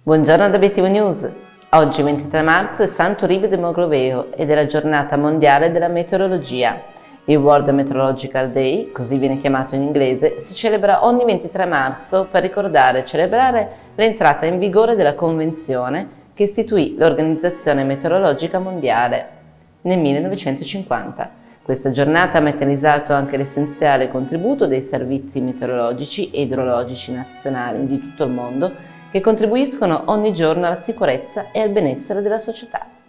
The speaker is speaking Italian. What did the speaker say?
Buongiorno da BTV News. Oggi 23 marzo è Santo Uribe Demoglodeo ed è la giornata mondiale della meteorologia. Il World Meteorological Day, così viene chiamato in inglese, si celebra ogni 23 marzo per ricordare e celebrare l'entrata in vigore della Convenzione che istituì l'Organizzazione Meteorologica Mondiale nel 1950. Questa giornata mette in risalto anche l'essenziale contributo dei servizi meteorologici e idrologici nazionali di tutto il mondo che contribuiscono ogni giorno alla sicurezza e al benessere della società.